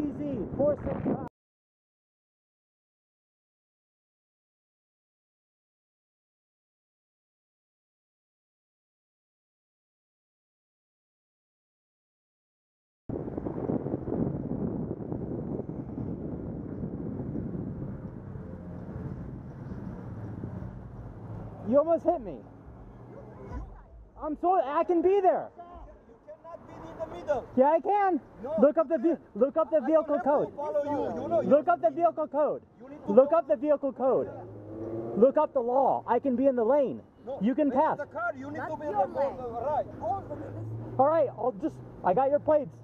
TZ 465. You almost hit me. I'm sorry, I can be there. You cannot be in the middle. Yeah, I can. No, look up the vehicle code. Look up the vehicle code. Look up the vehicle code. Look up the law. I can be in the lane. No, you can pass. The car, you need to be in the right. All right, I got your plates.